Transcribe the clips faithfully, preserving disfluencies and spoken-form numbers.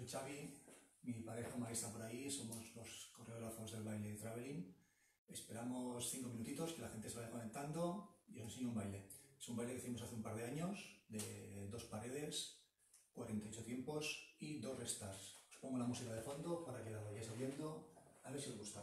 Xavi, mi pareja Marisa por ahí, somos los coreógrafos del baile Traveling. Esperamos cinco minutitos que la gente se vaya conectando y os enseño un baile. Es un baile que hicimos hace un par de años, de dos paredes, cuarenta y ocho tiempos y dos restas. Os pongo la música de fondo para que la vayáis oyendo, a ver si os gusta.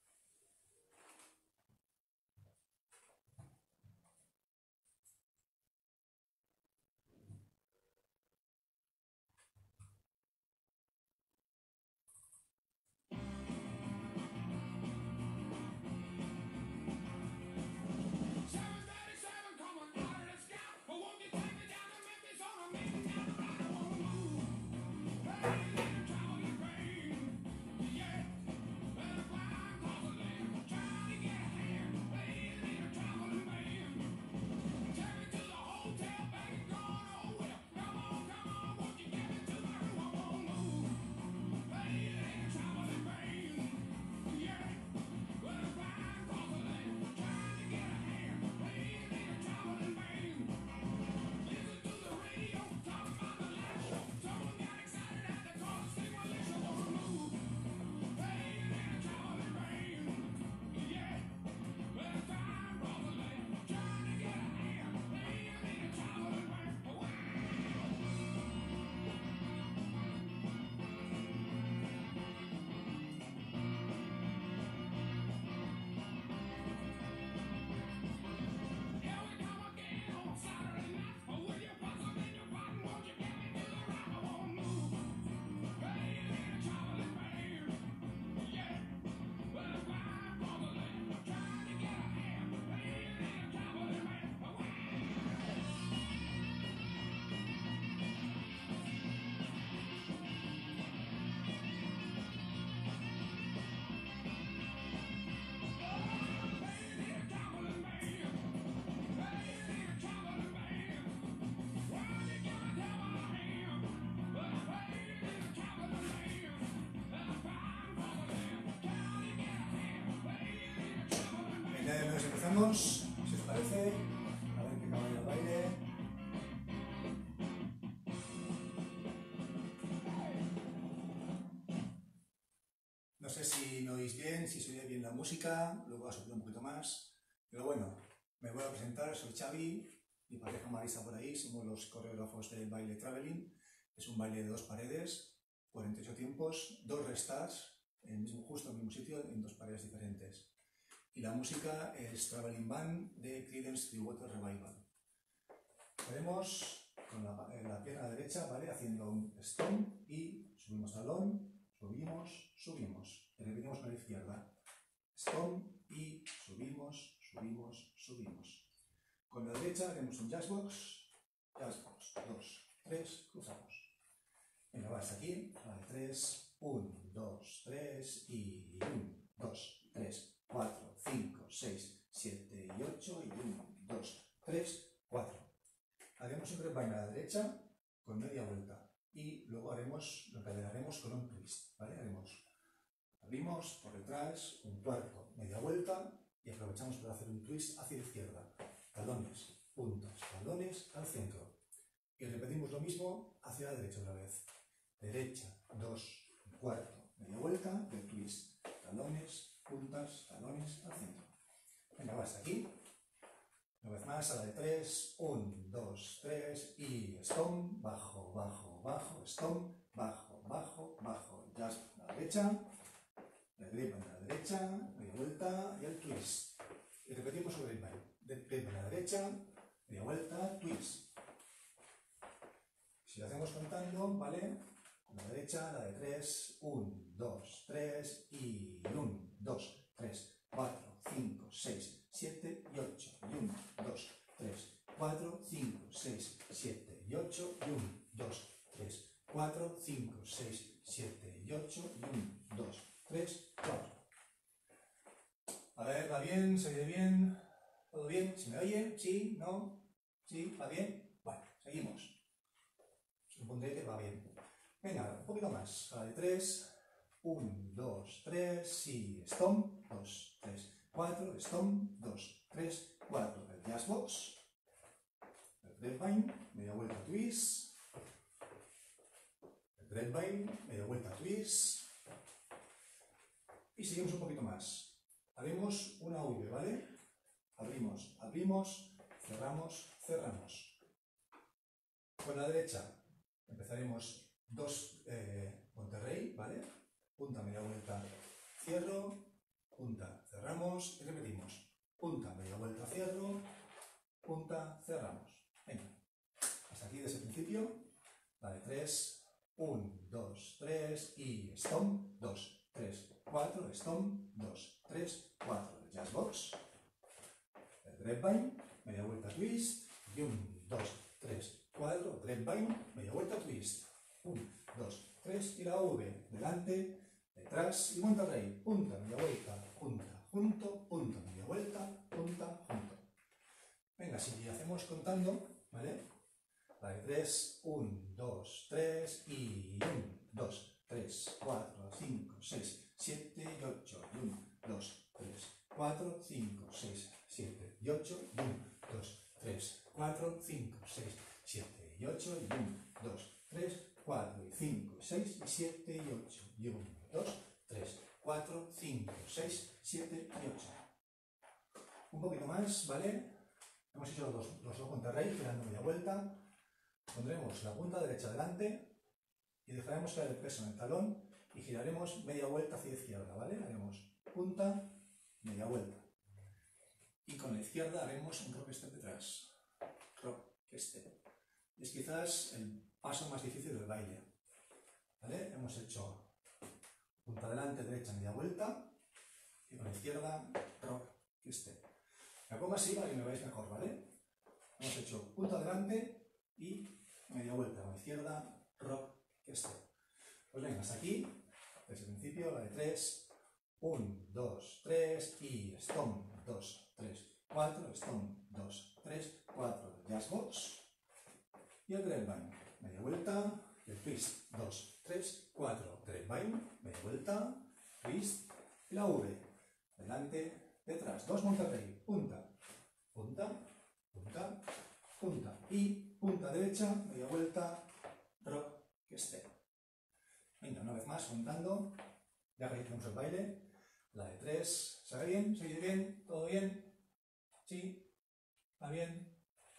Empezamos, si os parece, a ver que acaba el baile. No sé si me oís bien, si se oye bien la música, luego va a subir un poquito más. Pero bueno, me voy a presentar, soy Xavi, mi pareja Marisa por ahí, somos los coreógrafos del baile Traveling. Es un baile de dos paredes, cuarenta y ocho tiempos, dos restas, en el mismo, justo en el mismo sitio, en dos paredes diferentes. Y la música es Traveling Band de Creedence Clearwater Revival. Haremos con la, la pierna derecha, ¿vale? Haciendo un stomp y subimos talón, subimos, subimos. Y repetimos con la izquierda. Stomp y subimos, subimos, subimos. Con la derecha haremos un jazzbox, jazzbox, dos, tres, cruzamos. Venga, va hasta aquí, a la de tres, uno, dos, tres y uno, dos, tres, cuatro, cinco, seis, siete y ocho y uno, dos, tres, cuatro. Haremos un grapevine a la derecha con media vuelta y luego haremos lo que haremos con un twist, ¿vale? Haremos, abrimos por detrás un cuarto, media vuelta y aprovechamos para hacer un twist hacia la izquierda. Talones, puntas, talones al centro. Y repetimos lo mismo hacia la derecha otra vez. Derecha, dos, un cuarto, media vuelta del twist. Talones, puntas, talones al centro. Venga, va hasta aquí. Una vez más, a la de tres, uno, dos, tres y stomp, bajo, bajo, bajo, stomp, bajo, bajo, bajo, jazz a la derecha, la grapevine a la derecha, media vuelta y el twist. Y repetimos sobre el grapevine. Grapevine a la derecha, media vuelta, twist. Si lo hacemos contando, ¿vale? Con la derecha, la de tres, uno, dos, tres y uno, dos, tres, cuatro, cinco, seis, siete y ocho y uno, dos, tres, cuatro, cinco, seis, siete y ocho y uno, dos, tres, cuatro, cinco, seis, siete y ocho y uno, dos, tres, cuatro. A ver, ¿va bien? ¿Se oye bien? ¿Todo bien? ¿Se me oye? ¿Sí? ¿No? ¿Sí? ¿Va bien? Bueno, seguimos. Supondré que va bien. Venga, un poquito más. A la de tres, uno, dos, tres y stomp, dos, tres, cuatro, stomp, dos, tres, cuatro. El jazzbox, el grapevine, media vuelta twist, el grapevine, media twist. Y seguimos un poquito más. Abrimos una V, ¿vale? Abrimos, abrimos, cerramos, cerramos. Con la derecha empezaremos dos eh, Monterrey, ¿vale? Punta, media vuelta, cierro, punta, cerramos y repetimos. Punta, media vuelta, cierro, punta, cerramos. Venga, hasta aquí desde el principio. La de tres, uno, dos, tres y stomp, dos, tres, cuatro, stomp, dos, tres, cuatro. El jazz box, el grapevine, media vuelta twist, y uno, dos, tres, cuatro, grapevine, media vuelta twist, uno, dos, tres y la V, delante, detrás y Monterrey, punta, media vuelta, punta, junto, punta, media vuelta, punta, junto. Venga, si hacemos contando, ¿vale? La de tres, uno, dos, tres y uno, dos, tres, cuatro, cinco, seis, siete y ocho, y uno, dos, tres, cuatro, cinco, seis, siete y ocho, y uno, dos, tres, cuatro, cinco, seis, siete y ocho, y uno, dos, tres, cuatro, cinco, seis, siete y ocho, y uno, dos, tres, cuatro, cinco, seis, siete y ocho. Un poquito más, ¿vale? Hemos hecho los dos, los dos Monterrey, girando media vuelta. Pondremos la punta derecha delante y dejaremos caer el peso en el talón y giraremos media vuelta hacia la izquierda, ¿vale? Haremos punta, media vuelta. Y con la izquierda haremos un rock step detrás. Rock step. Es quizás el paso más difícil del baile, ¿vale? Hemos hecho punta delante, derecha, media vuelta y con la izquierda rock step. Me pongo así para que me veáis mejor, ¿vale? Hemos hecho punta delante y media vuelta con la izquierda, rock step. Pues venga, hasta aquí, desde el principio, la de tres, uno, dos, tres y stomp, dos, tres, cuatro, stomp, dos, tres, cuatro, jazz box y el grapevine, media vuelta, el twist, dos, tres, cuatro, grapevine, media vuelta, twist y la V, delante, detrás, dos Monterrey, punta, punta, punta, punta y punta derecha, media vuelta, rock step. Venga, una vez más, contando, ya que hicimos el baile, la de tres, ¿se ve bien? ¿Se oye bien? ¿Todo bien? ¿Sí? ¿Va bien?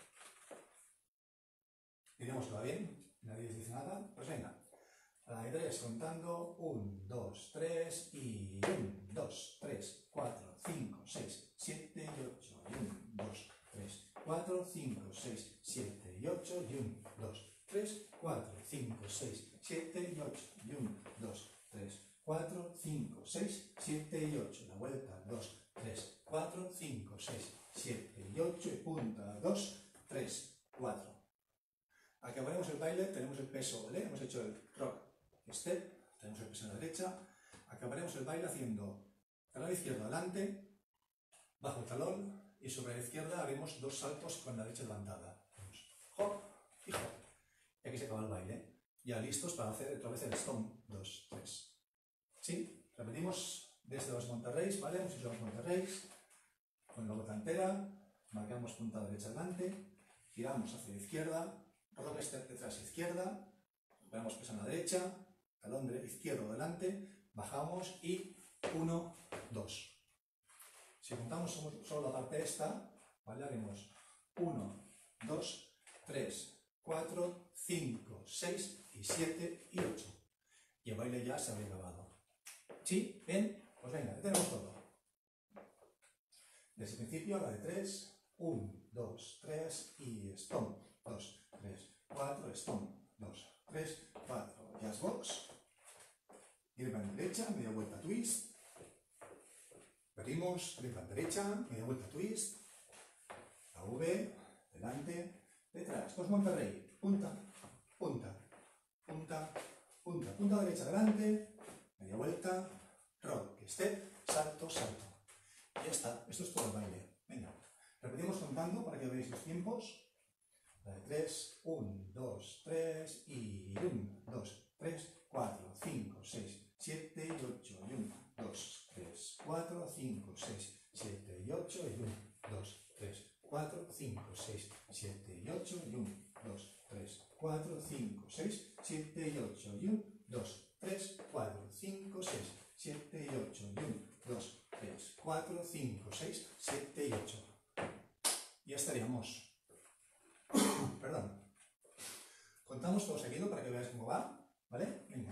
Diremos que va bien, nadie dice nada, pues venga. La de tres, contando, uno, dos, tres y uno, dos, tres, cuatro, cinco, seis, siete y ocho, y uno, dos, tres, cuatro, cinco, seis, siete y ocho, y uno, dos, tres, cuatro, cinco, seis, siete y ocho, y uno, dos, tres, cuatro, cinco, seis, siete y ocho, la vuelta, dos, tres, cuatro, cinco, seis, siete y ocho, y punta, dos, tres, cuatro. Acabaremos el baile, tenemos el peso, ¿vale? Hemos hecho el rock step, tenemos el peso en la derecha, acabaremos el baile haciendo talón izquierdo adelante, bajo el talón, y sobre la izquierda haremos dos saltos con la derecha levantada. Hop y hop. Y aquí se acaba el baile. Ya listos para hacer otra vez el stomp. dos, tres. ¿Sí? Repetimos desde los Monterreys, ¿vale? Hemos hecho los Monterreys. Con la bota entera, marcamos punta derecha adelante, giramos hacia la izquierda, rock step detrás izquierda, recuperamos peso en la derecha, talón izquierdo delante, bajamos y uno, dos. Si contamos solo la parte esta, ¿vale? Haremos uno, dos, tres, cuatro, cinco, seis y siete y ocho. Y el baile ya se habría acabado. ¿Sí? ¿Bien? Pues venga, ya tenemos todo. Desde el principio, la de tres, uno, dos, tres y stomp, dos, tres, cuatro, stomp, dos, tres, cuatro, jazz box, grippan derecha, media vuelta twist, repetimos, grippan derecha, media vuelta twist, la V, delante, detrás, dos Monterrey, punta, punta, punta, punta, punta derecha delante, media vuelta, rock, step, salto, salto. Y ya está, esto es todo el baile. Venga, repetimos contando para que veáis los tiempos. La de tres, uno, dos, tres y uno, dos, tres, cuatro, cinco, seis, siete y ocho, y uno, dos, tres, cuatro, cinco, seis, siete y ocho, y uno, dos, tres, cuatro. cuatro, cinco, seis, siete y ocho y uno, dos, tres, cuatro, cinco, seis, siete y ocho y uno, dos, tres, cuatro, cinco, seis, siete y ocho y uno, dos, tres, cuatro, cinco, seis, siete y ocho. Ya estaríamos. Perdón. Contamos todo seguido para que veáis cómo va, ¿vale? Venga.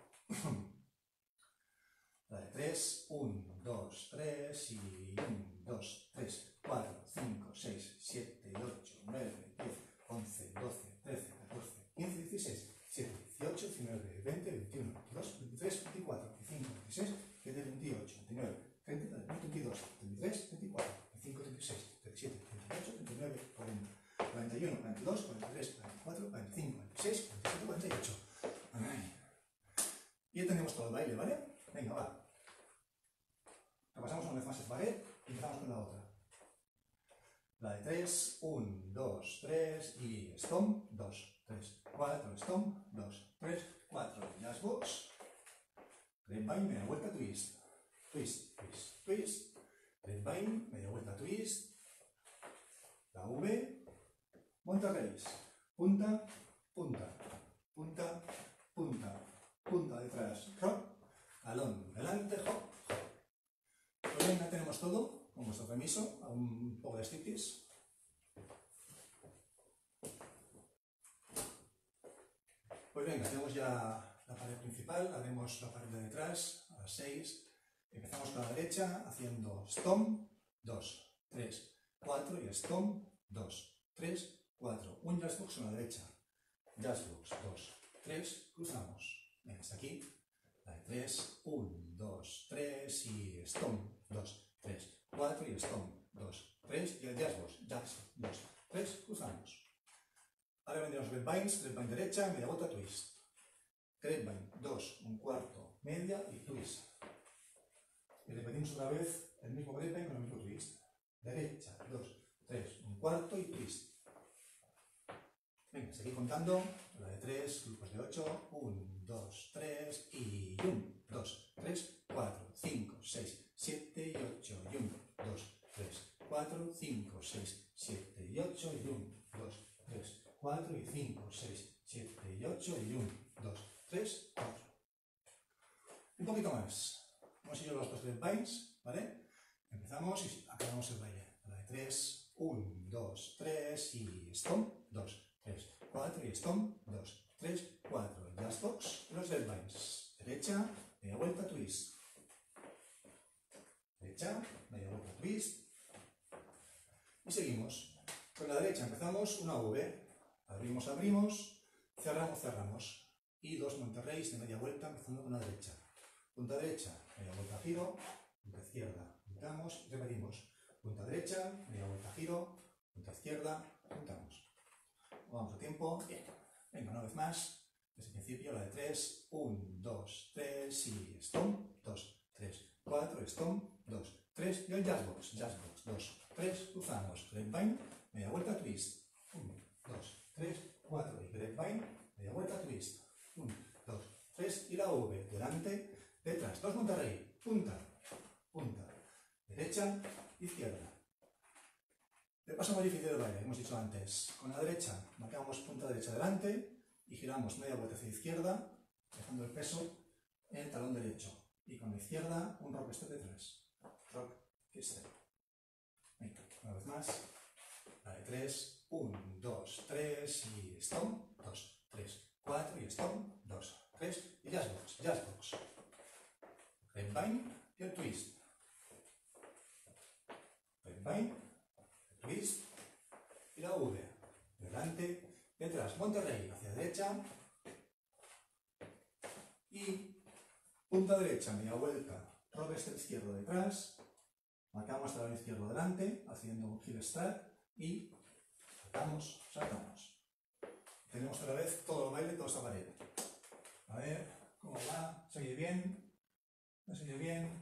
La de tres, uno, dos, tres y uno, dos, tres, cuatro, cinco, seis, siete, ocho, nueve, diez, once, doce, trece, catorce, quince, dieciséis, diecisiete, dieciocho, diecinueve, veinte, veintiuno, veintidós, veintitrés, veinticuatro, veinticinco, veintiséis, veintisiete, veintiocho, veintinueve, treinta, veintidós, veintitrés, veinticuatro, veinticinco, veintiséis, veintisiete, veintiocho, veintinueve, cuarenta, cuarenta y uno, cuarenta y dos, cuarenta y tres, cuarenta y cuatro, cuarenta y cinco, cuarenta y seis, cuarenta y siete, cuarenta y ocho. Y ya tenemos todo el baile, ¿vale? Venga, va. Repasamos una vez más el pared y empezamos con la otra. La de tres, uno, dos, tres y stomp, dos, tres, cuatro, stomp, dos, tres, cuatro, jazz box, grapevine, media vuelta, twist, twist, twist, twist, grapevine, media vuelta, twist, la V, Monterrey, punta, punta, punta, punta, punta detrás, rock, alón, delante, hop. Pues ya tenemos todo, con vuestro permiso, a un poco de striptease. Pues venga, tenemos ya la pared principal, haremos la pared de detrás, a las seis. Empezamos con la derecha, haciendo stomp, dos, tres, cuatro y stomp, dos, tres, cuatro. Un jazz box en la derecha, jazz box, dos, tres, cruzamos. Venga, hasta aquí. La de tres, uno, dos, tres y stomp, dos, tres, cuatro y stomp, dos, tres y el jazz box, jazz, dos, tres, cruzamos. Ahora vendremos grapevines, grapevine derecha, media vuelta, twist. Grapevine, dos, un cuarto, media y twist. Y repetimos otra vez el mismo grapevine con el mismo twist. Derecha, dos, tres, un cuarto y twist. Venga, seguid contando. La de tres, grupos de ocho, uno, dos, tres y uno, dos, tres, cuatro, cinco, seis, siete y ocho y uno, dos, tres, cuatro, cinco, seis, siete y ocho y uno, dos, tres, cuatro y cinco, seis, siete y ocho y uno, dos, tres, cuatro. Un poquito más. Hemos hecho los dos grapevines, ¿vale? Empezamos y acabamos el baile. La de tres, uno, dos, tres y stomp, dos, tres, cuatro y stomp, dos, tres, cuatro, jazz box, los grapevines. Derecha, media vuelta, twist. Derecha, media vuelta, twist. Y seguimos. Con la derecha empezamos una V. Abrimos, abrimos, cerramos, cerramos. Y dos Monterreys de media vuelta empezando con la derecha. Punta derecha, media vuelta, giro. Punta izquierda, juntamos y repetimos. Punta derecha, media vuelta, giro. Punta izquierda, juntamos. Vamos a tiempo. Bien. Venga, una vez más. Desde el principio, la de tres, uno, dos, tres y stomp, dos, tres, cuatro, stomp, dos, tres y el jazz box, jazz box, dos, tres, cruzamos, grapevine, media vuelta, twist, uno, dos, tres, cuatro y grapevine, media vuelta, twist, uno, dos, tres y la V, delante, detrás, dos Monterrey, punta, punta, derecha, izquierda. El paso más difícil del baile, hemos dicho antes, con la derecha marcamos punta derecha delante, y giramos media vuelta hacia la izquierda, dejando el peso en el talón derecho. Y con la izquierda, un rock step detrás. Rock step. Venga, una vez más. La de tres, uno, dos, tres y stomp, dos, tres, cuatro y stomp, dos, tres y jazz box, jazz box. Grapevine y el twist. Grapevine, el twist y la V. Delante. Detrás, Monterrey, hacia derecha y punta derecha, media vuelta, rock step izquierdo detrás, marcamos talón izquierdo delante, haciendo un heel strut y saltamos, saltamos. Tenemos otra vez todo el baile, toda esta pared. A ver, ¿cómo va? ¿Se oye bien? ¿No se oye bien?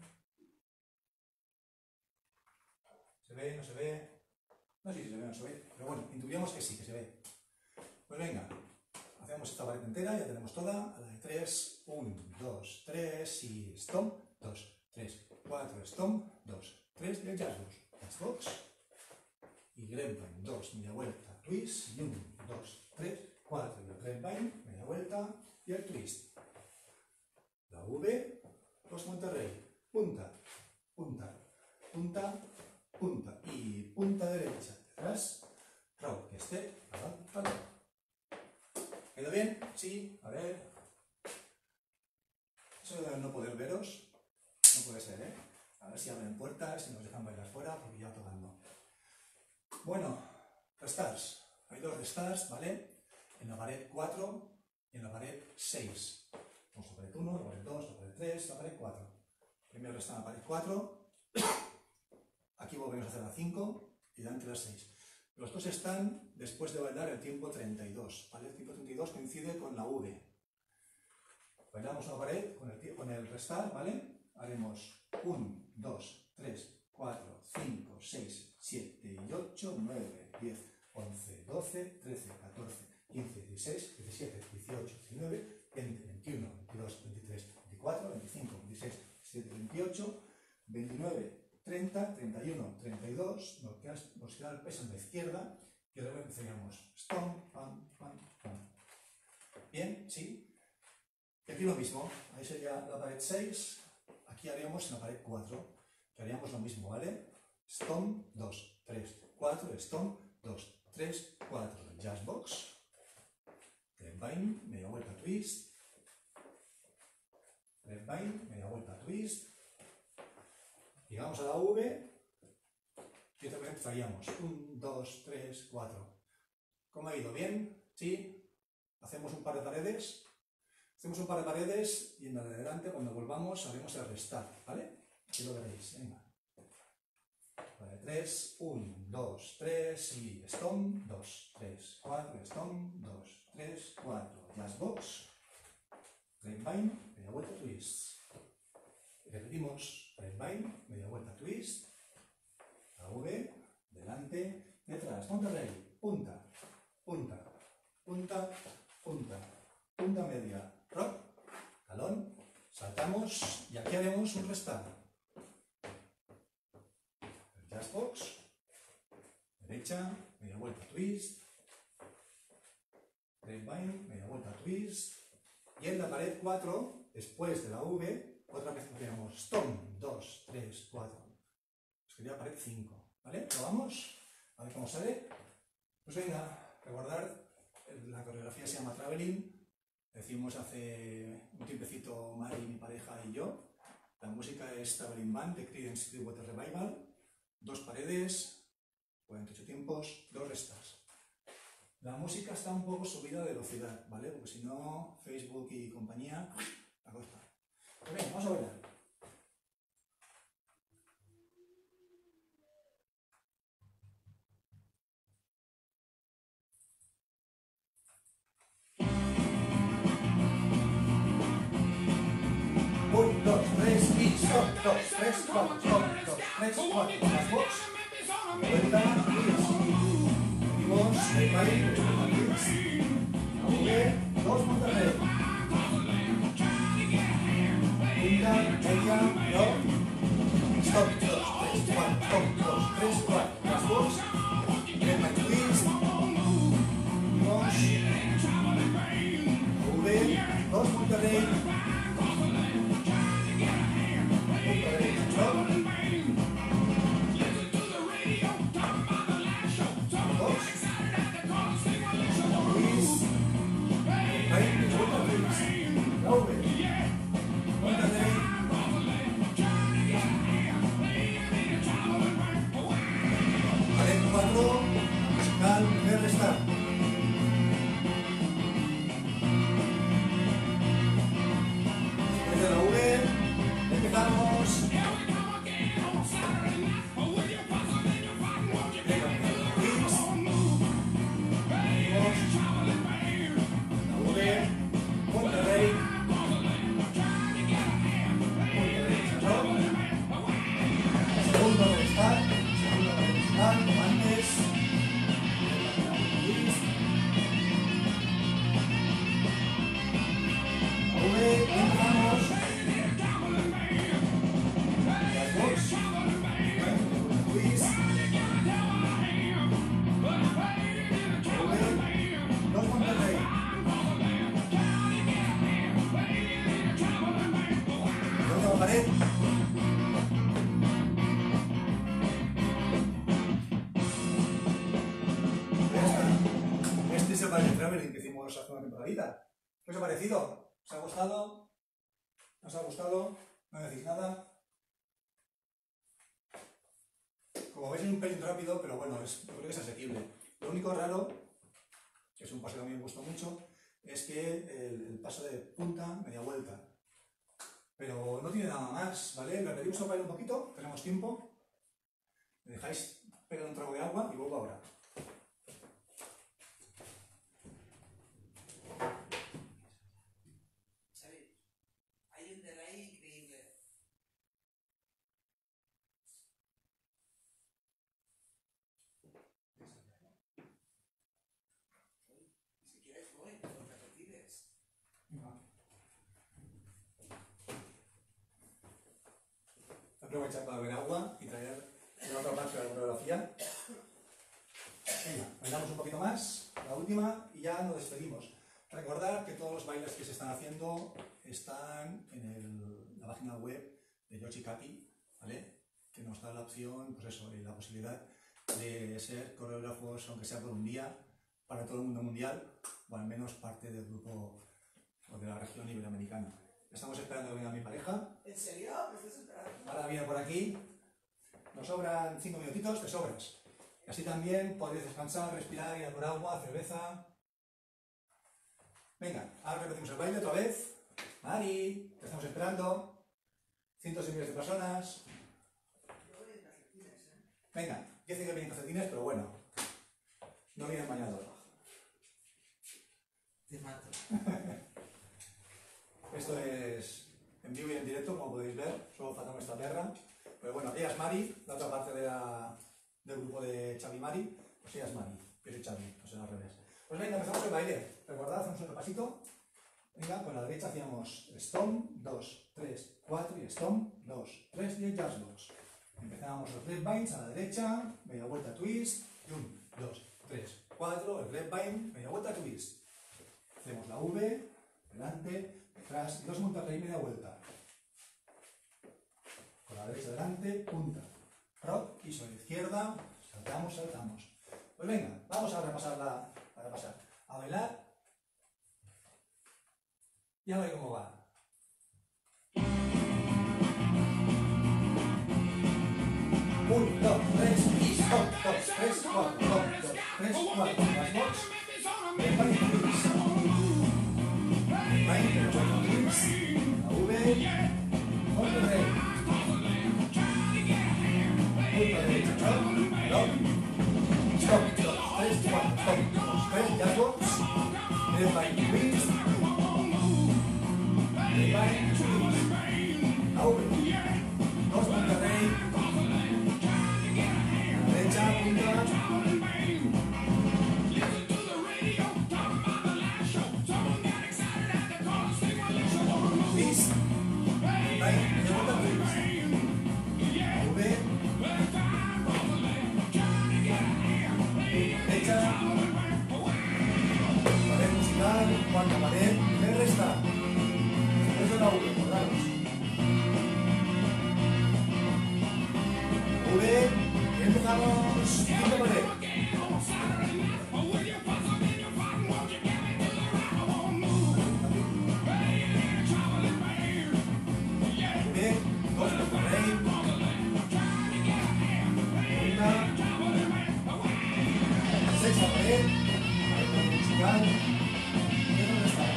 ¿Se ve? ¿No se ve? No sé si se ve o no se ve, pero bueno, intuíamos que sí, que se ve. Pues venga, hacemos esta pared entera, ya tenemos toda, a la de tres, uno, dos, tres y stomp, dos, tres, cuatro, stomp, dos, tres y el jazz box, jazz box y grapevine, dos, media vuelta, twist, y uno, dos, tres, cuatro, y el grapevine, media vuelta, y el twist. La V, dos Monterrey, punta, punta, punta, punta, y punta derecha, detrás, row, que esté, avanzado. ¿Quedó bien? Sí, a ver. Eso de no poder veros, no puede ser, ¿eh? A ver si abren puertas y nos dejan bailar fuera, porque ya tocando. Bueno, restars. Hay dos restars, ¿vale? En la pared cuatro y en la pared seis. Vamos a la pared uno, la pared dos, la pared tres, la pared cuatro. Primero resta en la pared cuatro. Aquí volvemos a hacer la cinco y delante la seis. Los dos están después de bailar el tiempo treinta y dos, ¿vale? El tiempo treinta y dos coincide con la V. Bailamos una pared con el, con el restar, ¿vale? Haremos uno, dos, tres, cuatro, cinco, seis, siete y ocho, nueve, diez, once, doce, trece, catorce, quince, dieciséis, diecisiete, dieciocho, diecinueve, veinte, veintiuno, veintidós, veintitrés, veinticuatro, veinticinco, veintiséis, veintisiete, veintiocho, veintinueve, treinta, treinta y uno, treinta y dos, nos queda, nos queda el peso en la izquierda y ahora empezaríamos stomp, pam, pam, pam. Bien, ¿sí? Y aquí lo mismo, ahí sería la pared seis, aquí haríamos en la pared cuatro, que haríamos lo mismo, ¿vale? Stomp, dos, tres, cuatro, stomp, dos, tres, cuatro, jazz box, grapevine, media vuelta twist, grapevine, media vuelta twist, llegamos a la V y otra vez empezaríamos, uno, dos, tres, cuatro. ¿Cómo ha ido? ¿Bien? ¿Sí? Hacemos un par de paredes. Hacemos un par de paredes y en la de delante, cuando volvamos, haremos el restart, ¿vale? Aquí lo veréis, venga. Vale, tres, uno, dos, tres y stomp, dos, tres, cuatro, stomp, dos, tres, cuatro, jazz box, grapevine, media vuelta twist. Repetimos, grapevine, media vuelta twist, la V, delante, detrás, Monterrey, punta, punta, punta, punta, punta media. Rock, talón, saltamos y aquí haremos un restart. El jazz box, derecha, media vuelta twist, grapevine, media vuelta twist, y en la pared cuatro, después de la V, otra vez haríamos stomp, dos, tres, cuatro. Sería pared cinco, ¿vale? ¿Probamos? A ver cómo sale. Pues venga, recordar, la coreografía se llama Traveling. Decimos hace un tiempecito Mari, mi pareja y yo. La música es Traveling Band de Creedence Clearwater Revival. Dos paredes, cuarenta y ocho tiempos, dos restas. La música está un poco subida de velocidad, ¿vale? Porque si no, Facebook y compañía la corta. Pues venga, vamos a bailar. uno, dos, tres y stop, dos, tres, cuatro, stop, dos, tres, cuatro, las box, vuelta, seguimos, grapevine, la V, dos Monterrey, punta, media, no, stop, dos, tres, cuatro, stop, dos, tres, cuatro, las box, grapevine twist, seguimos, V, dos Monterrey, segundo restar, segundo restar, como antes, el baile traveling que hicimos hace una temporadita. ¿Qué os ha parecido? ¿Os ha gustado? ¿No os ha gustado? ¿No decís nada? Como veis es un pelín rápido, pero bueno, es, yo creo que es asequible. Lo único raro, que es un paso que a mí me gustó mucho, es que el, el paso de punta, media vuelta. Pero no tiene nada más, ¿vale? Lo repetimos a bailar un poquito, tenemos tiempo. Me dejáis pegar un trago de agua y vuelvo ahora. Xavi, hay un delay increíble. Si quieres voy, lo repetirles. Aprovechar para beber agua y traer la otra parte de la coreografía. Venga, bailamos un poquito más, la última, y ya nos despedimos. Recordad que todos los bailes que se están haciendo están en el, la página web de Yoshi Kaki, ¿vale? Que nos da la opción, pues eso, y la posibilidad de ser coreógrafos, aunque sea por un día, para todo el mundo mundial, o al menos parte del grupo o de la región iberoamericana. Estamos esperando que venga mi pareja. ¿En serio? ¿Me estás esperando? Ahora viene por aquí. Nos sobran cinco minutitos, te sobras. Y así también podéis descansar, respirar, ir a por agua, cerveza. Venga, ahora repetimos el baile otra vez. Mari, te estamos esperando. Cientos de miles de personas. Yo voy en calcetines, ¿eh? Venga, dicen que vienen calcetines, pero bueno, no vienen bañados. Te mato. Esto es en vivo y en directo, como podéis ver. Solo falta esta perra. Pero bueno, ella es Mari, la otra parte de la, del grupo de Xavi Mari. Pues ella es Mari, yo soy Xavi, no sé al revés. Pues venga, empezamos el baile. Recordad, hacemos un repasito. Venga, con la derecha hacíamos stomp, dos, tres, cuatro y stomp, dos, tres y el jazz box. Empezamos los grapevines a la derecha, media vuelta twist, y uno, dos, tres, cuatro, el grapevine, media vuelta twist. Hacemos la V, delante, detrás y dos Monterrey, media vuelta. Con la derecha delante, punta. Rock y sobre la izquierda, saltamos, saltamos. Pues venga, vamos a repasarla, a repasar. A bailar. Y a ver cómo va. uno, dos, tres, y dos, dos, tres, cuatro, dos, dos, tres, cuatro. Las box. El baile twist. Baile, el twist. La V. Monterrey. Punta derecha, rock, rock. Stop, dos, tres, cuatro, stop, dos, tres, jazz box. El baile twist. El baile twist. La V. Dos Monterrey. La derecha, punta. Twist. El baile, media vuelta twist. La V. Derecha. Pared musical, cuarta pared, primer resta. Después de la V, acordaros. V, y empezamos. Quinta pared. V, dos Monterrey. Una. Sexta pared. Pared musical. Primer resta.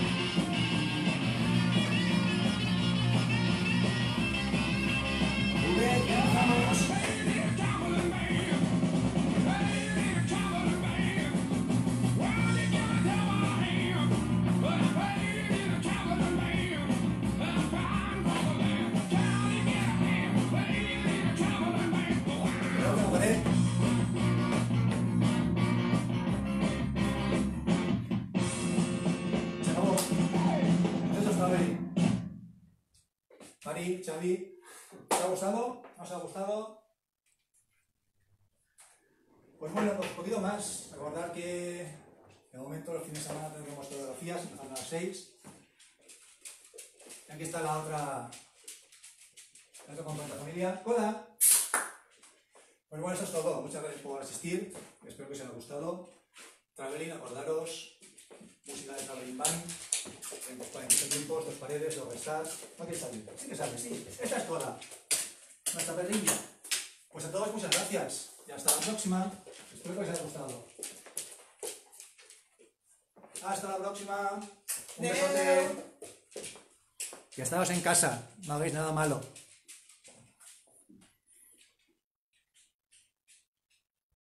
V, y empezamos. Última pared. Se acabó. Eso está bien. Mari, Xavi, ¿os ha gustado? ¿Os ha gustado? Pues bueno, pues un poquito más. Recordad que de momento los fines de semana tendremos coreografías, empezando a las seis. Y aquí está la otra, la otra componente de la familia. ¡Hola! Pues bueno, eso es todo. Muchas gracias por asistir. Espero que os haya gustado. Traveling, acordaros, música de Cabrimban, cuarenta tiempos, dos paredes, dos restar. ¿No quieres salir? Sí que sale, sí. Esta es toda. Nuestra perrilla. Pues a todos muchas gracias. Y hasta la próxima. Espero que os haya gustado. Hasta la próxima. Un besote. Que estáos en casa. No hagáis nada malo.